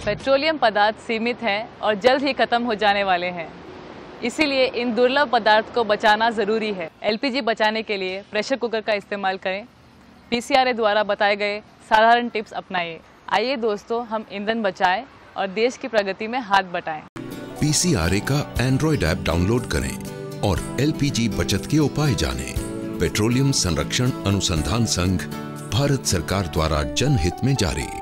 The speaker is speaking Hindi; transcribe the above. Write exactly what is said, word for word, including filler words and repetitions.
पेट्रोलियम पदार्थ सीमित हैं और जल्द ही खत्म हो जाने वाले हैं, इसीलिए इन दुर्लभ पदार्थ को बचाना ज़रूरी है। एलपीजी बचाने के लिए प्रेशर कुकर का इस्तेमाल करें। पीसीआरए द्वारा बताए गए साधारण टिप्स अपनाइए। आइए दोस्तों, हम ईंधन बचाएं और देश की प्रगति में हाथ बटाएं। पीसीआरए का एंड्रॉइड ऐप डाउनलोड करें और एलपीजी बचत के उपाय जानें। पेट्रोलियम संरक्षण अनुसंधान संघ, भारत सरकार द्वारा जनहित में जारी।